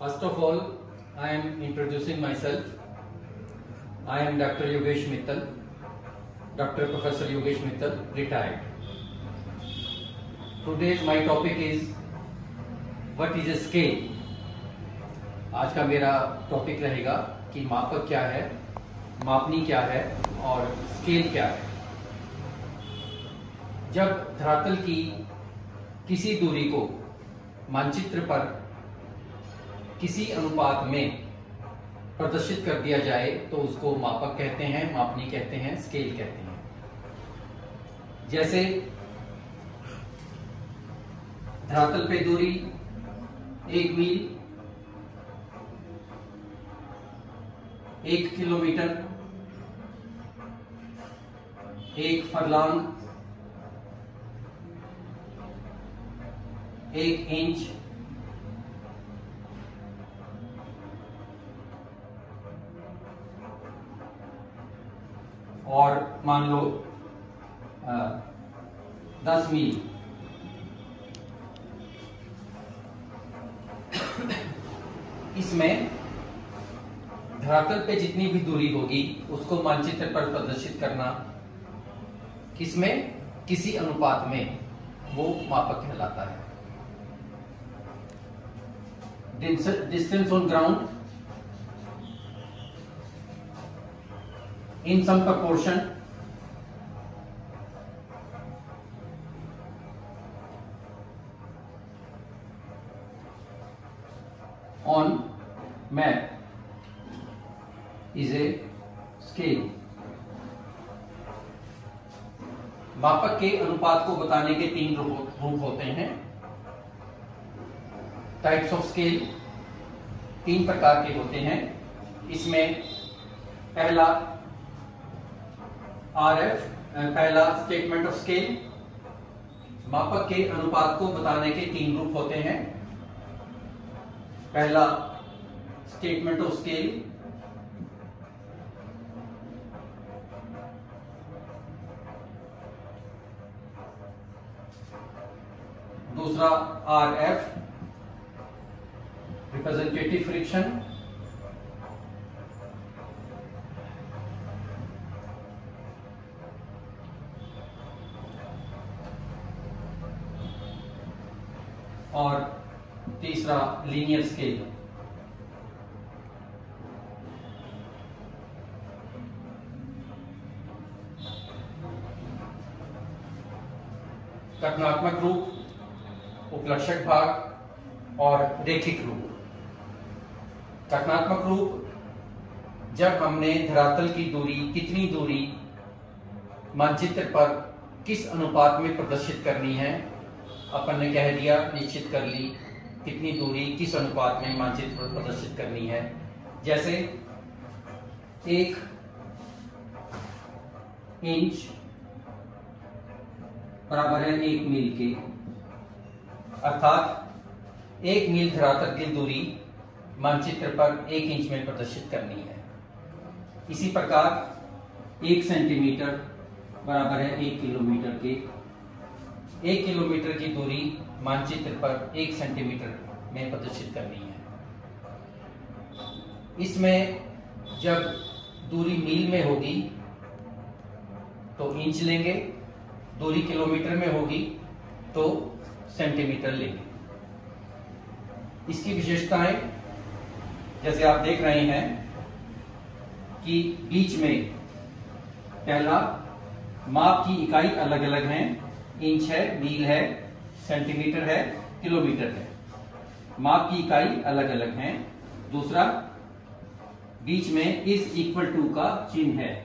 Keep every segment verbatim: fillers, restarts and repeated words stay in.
First of all, I am introducing myself. I am Doctor Yogesh Mittal, Doctor Professor Yogesh Mittal, retired. Today's my topic is what is a scale. आज का मेरा topic रहेगा कि मापक क्या है, मापनी क्या है और स्केल क्या है। जब धरातल की किसी दूरी को मानचित्र पर किसी अनुपात में प्रदर्शित कर दिया जाए तो उसको मापक कहते हैं, मापनी कहते हैं, स्केल कहते हैं। जैसे धरातल पे दूरी एक मील, एक किलोमीटर, एक फरलांग, एक इंच, और मान लो आ, दस मील। इसमें धरातल पे जितनी भी दूरी होगी उसको मानचित्र पर प्रदर्शित करना किसमें, किसी अनुपात में, वो मापक कहलाता है। Distance on ground in some proportion on map is a scale। मापक के अनुपात को बताने के तीन रूप होते हैं। टाइप्स ऑफ स्केल तीन प्रकार के होते हैं। इसमें पहला आर एफ, पहला स्टेटमेंट ऑफ स्केल। मापक के अनुपात को बताने के तीन रूप होते हैं। पहला स्टेटमेंट ऑफ स्केल, दूसरा आर एफ, रिप्रेजेंटेटिव फ्रिक्शन, और तीसरा लीनियर स्केल। कथनात्मक रूप, उपलक्षक भाग और रेखिक रूप। कथनात्मक रूप, जब हमने धरातल की दूरी, कितनी दूरी मानचित्र पर किस अनुपात में प्रदर्शित करनी है, अपन ने कह दिया, निश्चित कर ली कितनी दूरी किस अनुपात में मानचित्र पर प्रदर्शित करनी है। जैसे एक इंच बराबर है एक मील के, अर्थात एक मील धरातल की दूरी मानचित्र पर एक इंच में प्रदर्शित करनी है। इसी प्रकार एक सेंटीमीटर बराबर है एक किलोमीटर के, एक किलोमीटर की दूरी मानचित्र पर एक सेंटीमीटर में प्रदर्शित करनी है। इसमें जब दूरी मील में होगी तो इंच लेंगे, दूरी किलोमीटर में होगी तो सेंटीमीटर लेंगे। इसकी विशेषताएं जैसे आप देख रहे हैं कि बीच में पहला माप की इकाई अलग अलग हैं, इंच है, मील है, सेंटीमीटर है, किलोमीटर है, माप की इकाई अलग अलग हैं। दूसरा, बीच में इज इक्वल टू का चिन्ह है।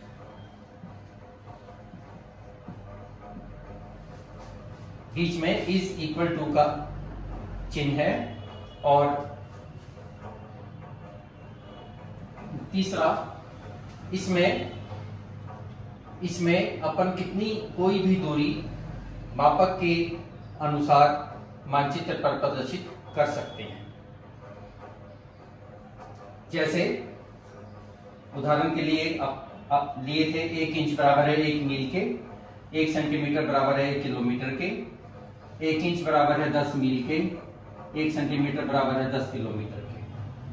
बीच में इज इक्वल टू का चिन्ह है। और तीसरा, इसमें इसमें अपन कितनी कोई भी दूरी मापक के अनुसार मानचित्र पर प्रदर्शित कर सकते हैं। जैसे उदाहरण के लिए आप, आप लिए थे एक इंच बराबर है एक मील के, एक सेंटीमीटर बराबर है एक किलोमीटर के, एक इंच बराबर है दस मील के, एक सेंटीमीटर बराबर है दस किलोमीटर के।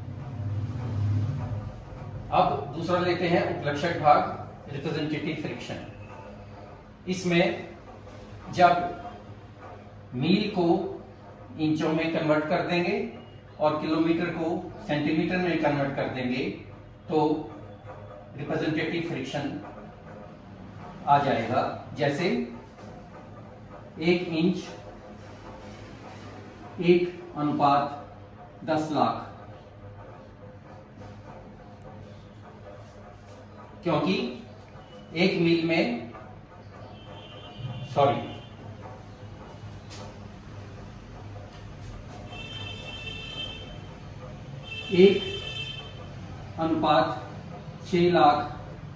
अब दूसरा लेते हैं उपलक्षक भाग, रिप्रेजेंटेटिव फ्रिक्शन। इसमें जब मील को इंचों में कन्वर्ट कर देंगे और किलोमीटर को सेंटीमीटर में कन्वर्ट कर देंगे तो रिप्रेजेंटेटिव फ्रिक्शन आ जाएगा। जैसे एक इंच एक अनुपात दस लाख, क्योंकि एक मील में सॉरी एक अनुपात छह लाख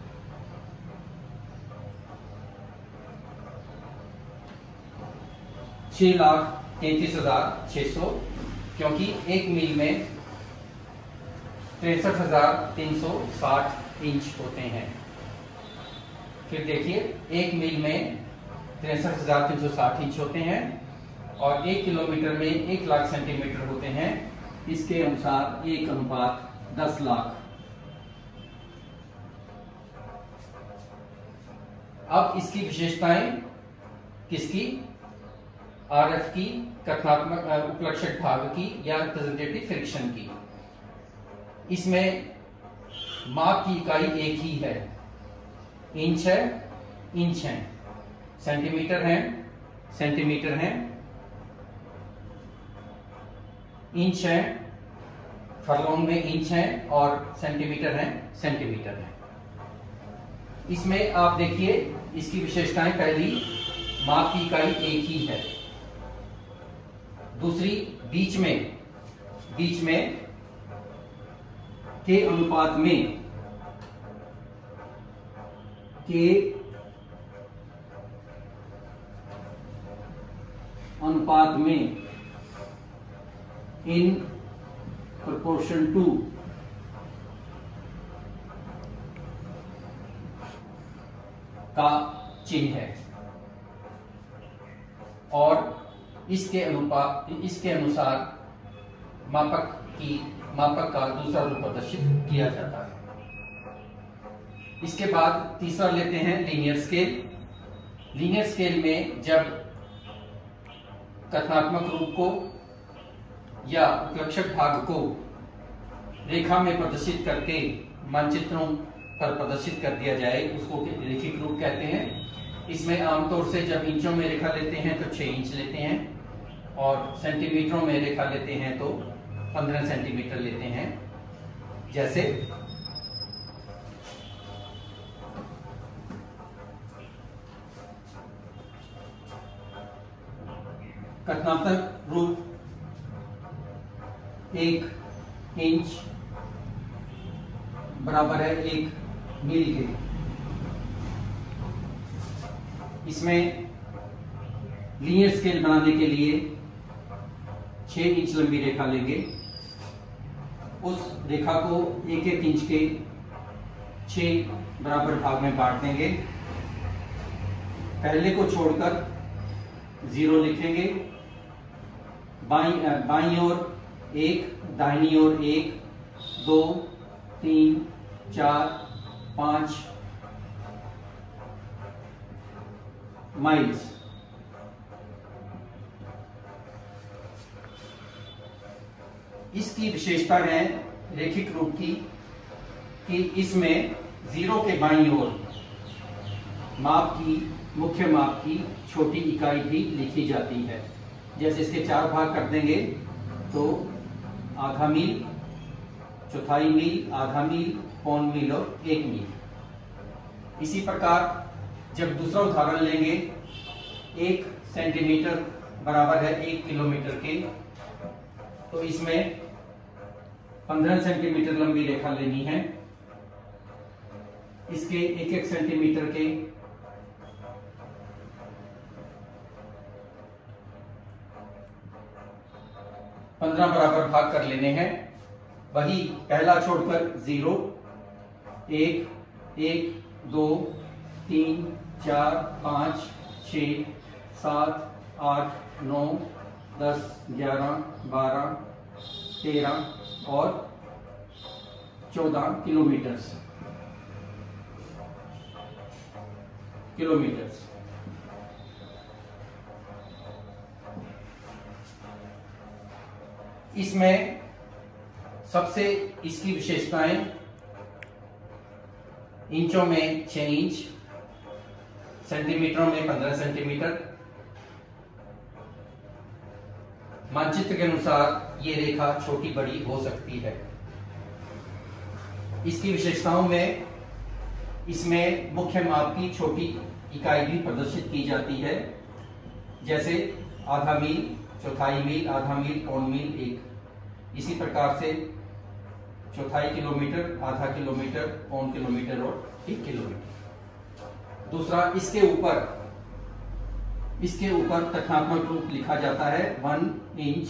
छह लाख तैतीस हजार छह सौ, क्योंकि एक मील में तिरसठ हजार तीन सौ साठ इंच होते हैं। फिर देखिए, एक मील में तिरसठ हजार तीन सौ साठ इंच होते हैं और एक किलोमीटर में एक लाख सेंटीमीटर होते हैं। इसके अनुसार एक अनुपात दस लाख। अब इसकी विशेषताएं किसकी? आरएफ की, कथनात्मक उपलक्षक भाग की या रिप्रेजेंटेटिव फ्रिक्शन की। इसमें माप की इकाई एक ही है, इंच है, इंच है, सेंटीमीटर है, सेंटीमीटर है, इंच है, फरलोंग में इंच है और सेंटीमीटर है, सेंटीमीटर है। इसमें आप देखिए इसकी विशेषताएं, पहली माप की इकाई एक ही है, दूसरी बीच में बीच में के अनुपात में के अनुपात में इन प्रोपोर्शन टू का चिन्ह है और इसके अनुपात इसके अनुसार मापक की मापक का दूसरा रूप प्रदर्शित किया जाता है। इसके बाद तीसरा लेते हैं लीनियर स्केल। लीनियर स्केल में जब कथनात्मक रूप को या उपलक्षक भाग को रेखा में प्रदर्शित करके मानचित्रों पर प्रदर्शित कर दिया जाए, उसको रेखिक रूप कहते हैं। इसमें आमतौर से जब इंचों में रेखा लेते हैं तो छह इंच लेते हैं और सेंटीमीटरों में रेखा लेते हैं तो पंद्रह सेंटीमीटर लेते हैं। जैसे कथनात्मक रूप एक इंच बराबर है एक मील के। इसमें लीनियर स्केल बनाने के लिए छह इंच लंबी रेखा लेंगे, उस रेखा को एक एक इंच के छह बराबर भाग में बांट देंगे। पहले को छोड़कर जीरो लिखेंगे, बाईं बाईं ओर एक, दाहिनी ओर एक, दो, तीन, चार, पांच माइल्स। इसकी विशेषता है रेखिक रूप की कि इसमें जीरो के बाईं ओर माप की मुख्य माप की छोटी इकाई भी लिखी जाती है। जैसे इसके चार भाग कर देंगे तो आधा मील, चौथाई मील, आधा मील, पौन मील और एक मील। इसी प्रकार जब दूसरा उदाहरण लेंगे, एक सेंटीमीटर बराबर है एक किलोमीटर के, तो इसमें पंद्रह सेंटीमीटर लंबी रेखा लेनी है। इसके एक एक सेंटीमीटर के पंद्रह बराबर भाग कर लेने हैं। वही पहला छोड़कर जीरो, एक, एक, दो, तीन, चार, पांच, छ, सात, आठ, नौ, दस, ग्यारह, बारह, तेरह और चौदह किलोमीटर्स किलोमीटर्स इसमें सबसे इसकी विशेषताएं इंचों में छह इंच, सेंटीमीटरों में पंद्रह सेंटीमीटर। मानचित्र के अनुसार ये रेखा छोटी बड़ी हो सकती है। इसकी विशेषताओं में इसमें मुख्य माप की छोटी इकाई भी प्रदर्शित की जाती है, जैसे आधा मील, चौथाई मील, आधा मील, पौन मील, एक। इसी प्रकार से चौथाई किलोमीटर, आधा किलोमीटर, पौन किलोमीटर और एक किलोमीटर। दूसरा, इसके ऊपर इसके ऊपर तथ्यात्मक रूप लिखा जाता है। वन इंच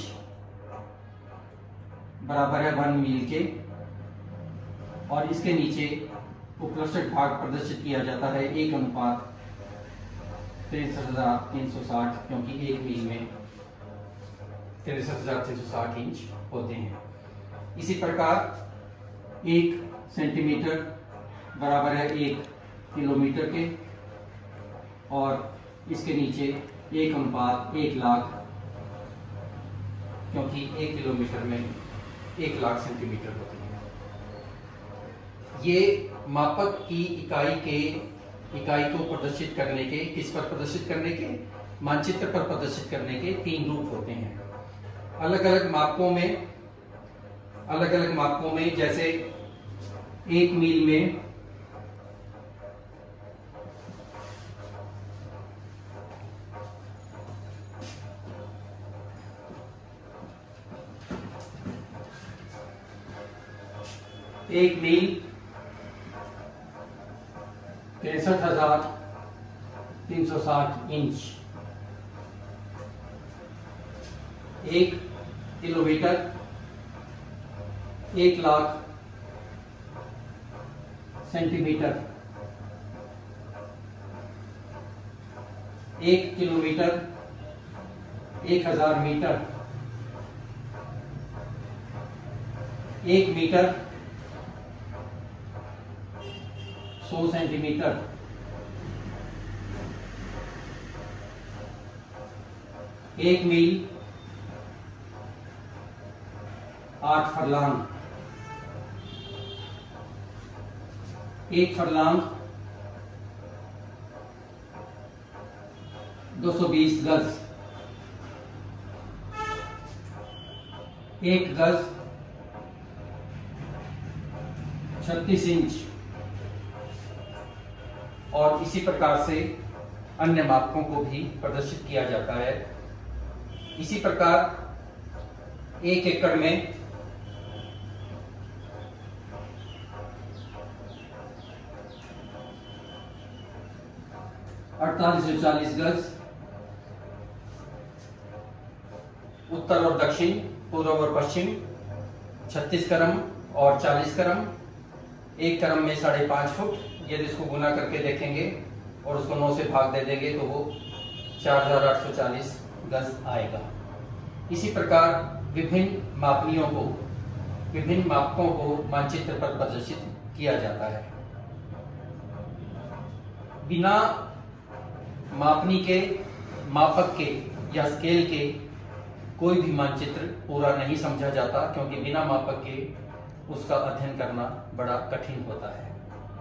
बराबर है वन मील के, और इसके नीचे उपलक्षित भाग प्रदर्शित किया जाता है एक अनुपात तिरसठ हजार तीन सौ साठ, क्योंकि एक मील में तिरसठ हजार तीन सौ साठ इंच होते हैं। इसी प्रकार एक सेंटीमीटर बराबर है एक किलोमीटर के, और इसके नीचे एक अनुपात एक लाख, क्योंकि एक किलोमीटर में एक लाख सेंटीमीटर होते हैं। ये मापक की इकाई के इकाई को प्रदर्शित करने के, किस पर प्रदर्शित करने के, मानचित्र पर प्रदर्शित करने के तीन रूप होते हैं। अलग अलग मापकों में अलग अलग मापकों में जैसे एक मील में एक मील तिरसठ हजार तीन सौ साठ इंच, एक किलोमीटर एक लाख सेंटीमीटर, एक किलोमीटर एक हजार मीटर, एक मीटर सौ सेंटीमीटर, एक मील आठ फरलांग, एक फरलांग दो सौ बीस गज, एक गज छत्तीस इंच, और इसी प्रकार से अन्य मापकों को भी प्रदर्शित किया जाता है। इसी प्रकार एक एकड़ में अड़तालीस सौ चालीस गज, उत्तर और दक्षिण, पूर्व और पश्चिम छत्तीस क्रम और चालीस क्रम, एक क्रम में साढ़े पांच फुट। यदि इसको गुना करके देखेंगे और उसको नौ से भाग दे देंगे तो वो चार हजार आठ सौ चालीस गज आएगा। इसी प्रकार विभिन्न मापनियों को, विभिन्न मापकों को मानचित्र पर प्रदर्शित किया जाता है। बिना मापनी के, मापक के या स्केल के कोई भी मानचित्र पूरा नहीं समझा जाता, क्योंकि बिना मापक के उसका अध्ययन करना बड़ा कठिन होता है।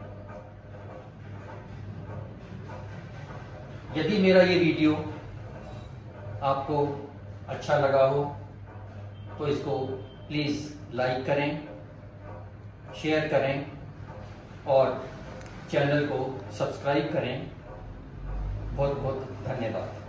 यदि मेरा ये वीडियो आपको अच्छा लगा हो तो इसको प्लीज़ लाइक करें, शेयर करें और चैनल को सब्सक्राइब करें। बहुत बहुत धन्यवाद।